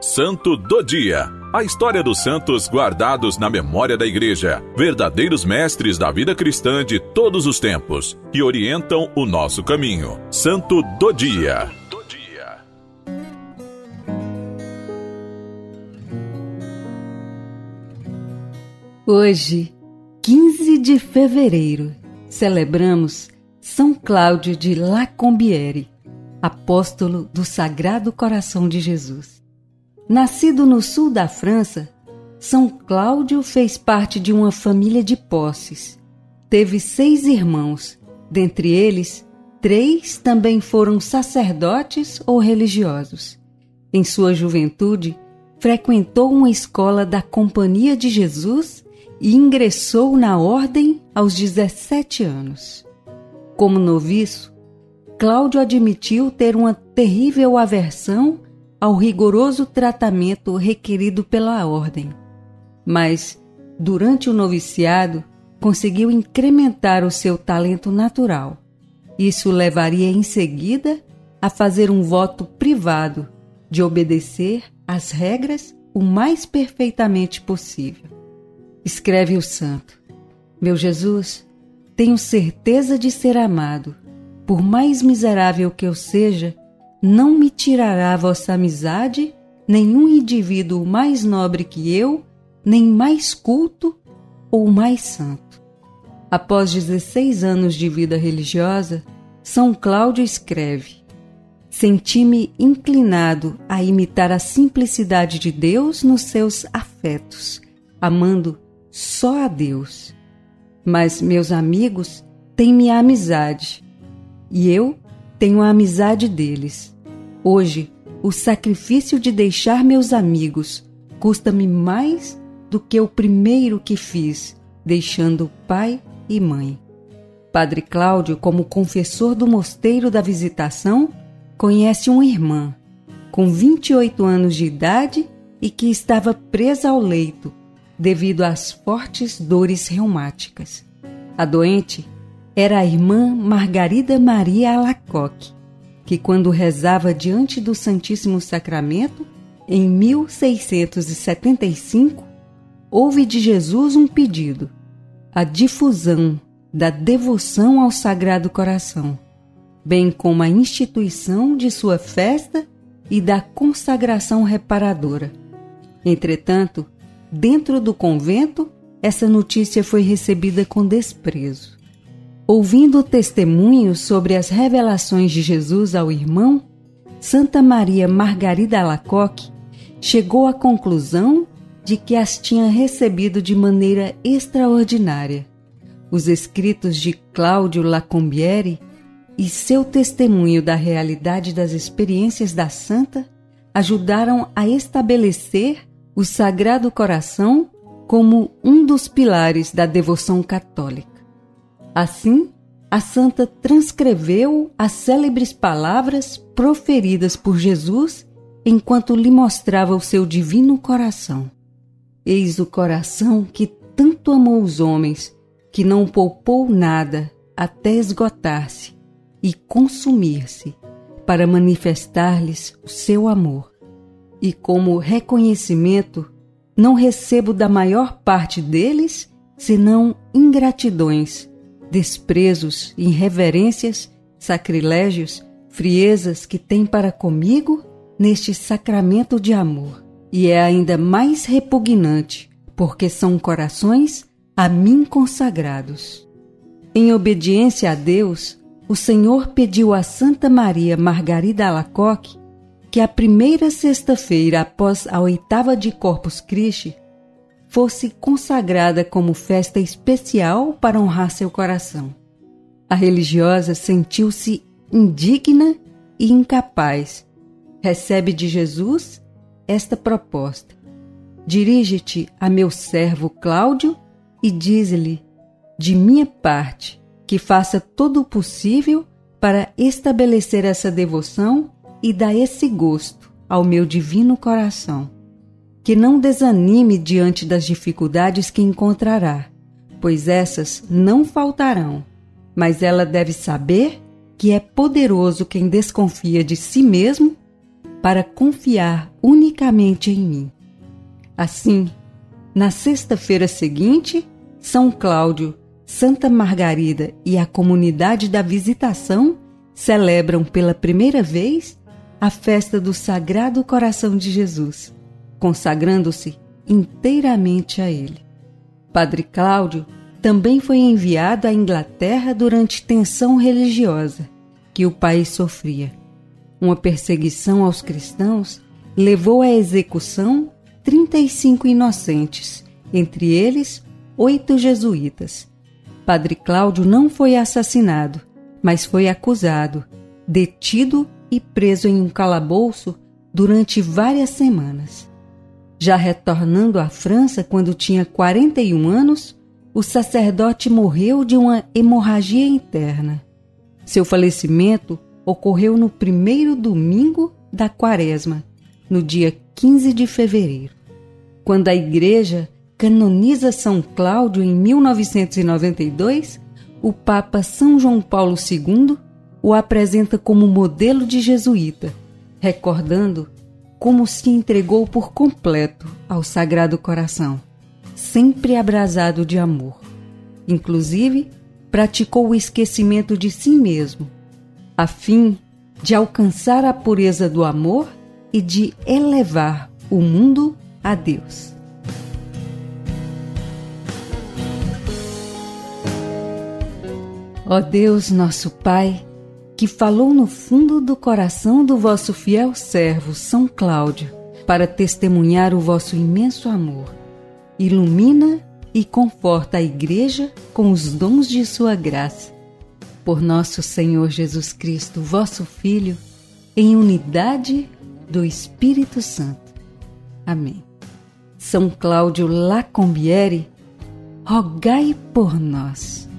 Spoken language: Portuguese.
Santo do Dia. A história dos santos guardados na memória da Igreja, verdadeiros mestres da vida cristã de todos os tempos, que orientam o nosso caminho. Santo do Dia. Hoje, 15 de fevereiro, celebramos São Cláudio de Lacombiere, apóstolo do Sagrado Coração de Jesus. Nascido no sul da França, São Cláudio fez parte de uma família de posses. Teve 6 irmãos, dentre eles, 3 também foram sacerdotes ou religiosos. Em sua juventude, frequentou uma escola da Companhia de Jesus e ingressou na ordem aos 17 anos. Como noviço, Cláudio admitiu ter uma terrível aversão ao rigoroso tratamento requerido pela ordem. Mas, durante o noviciado, conseguiu incrementar o seu talento natural. Isso levaria em seguida a fazer um voto privado de obedecer às regras o mais perfeitamente possível. Escreve o santo: Meu Jesus, tenho certeza de ser amado. Por mais miserável que eu seja, não me tirará vossa amizade nenhum indivíduo mais nobre que eu, nem mais culto ou mais santo. Após 16 anos de vida religiosa, São Cláudio escreve: Senti-me inclinado a imitar a simplicidade de Deus nos seus afetos, amando só a Deus. Mas meus amigos têm minha amizade, e eu tenho a amizade deles. Hoje, o sacrifício de deixar meus amigos custa-me mais do que o primeiro que fiz, deixando pai e mãe. Padre Cláudio, como confessor do Mosteiro da Visitação, conhece uma irmã, com 28 anos de idade e que estava presa ao leito devido às fortes dores reumáticas. A doente era a irmã Margarida Maria Alacoque, que quando rezava diante do Santíssimo Sacramento, em 1675, houve de Jesus um pedido: a difusão da devoção ao Sagrado Coração, bem como a instituição de sua festa e da consagração reparadora. Entretanto, dentro do convento, essa notícia foi recebida com desprezo. Ouvindo testemunhos sobre as revelações de Jesus ao irmão, Santa Maria Margarida Alacoque chegou à conclusão de que as tinha recebido de maneira extraordinária. Os escritos de Cláudio Lacombiere e seu testemunho da realidade das experiências da santa ajudaram a estabelecer o Sagrado Coração como um dos pilares da devoção católica. Assim, a santa transcreveu as célebres palavras proferidas por Jesus enquanto lhe mostrava o seu divino coração. Eis o coração que tanto amou os homens, que não poupou nada até esgotar-se e consumir-se, para manifestar-lhes o seu amor. E como reconhecimento, não recebo da maior parte deles senão ingratidões, desprezos, irreverências, sacrilégios, friezas que têm para comigo neste sacramento de amor. E é ainda mais repugnante, porque são corações a mim consagrados. Em obediência a Deus, o Senhor pediu a Santa Maria Margarida Alacoque que a primeira sexta-feira após a 8ª de Corpus Christi fosse consagrada como festa especial para honrar seu coração. A religiosa sentiu-se indigna e incapaz. Recebe de Jesus esta proposta: dirige-te a meu servo Cláudio e dize-lhe, de minha parte, que faça todo o possível para estabelecer essa devoção e dar esse gosto ao meu divino coração. Que não desanime diante das dificuldades que encontrará, pois essas não faltarão, mas ela deve saber que é poderoso quem desconfia de si mesmo para confiar unicamente em mim. Assim, na sexta-feira seguinte, São Cláudio, Santa Margarida e a comunidade da Visitação celebram pela primeira vez a festa do Sagrado Coração de Jesus, consagrando-se inteiramente a ele. Padre Cláudio também foi enviado à Inglaterra durante tensão religiosa que o país sofria. Uma perseguição aos cristãos levou à execução 35 inocentes, entre eles 8 jesuítas. Padre Cláudio não foi assassinado, mas foi acusado, detido e preso em um calabouço durante várias semanas. Já retornando à França quando tinha 41 anos, o sacerdote morreu de uma hemorragia interna. Seu falecimento ocorreu no primeiro domingo da Quaresma, no dia 15 de fevereiro. Quando a Igreja canoniza São Cláudio em 1992, o Papa São João Paulo II o apresenta como modelo de jesuíta, recordando como se entregou por completo ao Sagrado Coração, sempre abrasado de amor. Inclusive, praticou o esquecimento de si mesmo, a fim de alcançar a pureza do amor e de elevar o mundo a Deus. Ó Deus, nosso Pai, que falou no fundo do coração do vosso fiel servo São Cláudio para testemunhar o vosso imenso amor, ilumina e conforta a Igreja com os dons de sua graça. Por nosso Senhor Jesus Cristo, vosso Filho, em unidade do Espírito Santo. Amém. São Cláudio Lacombiere, rogai por nós.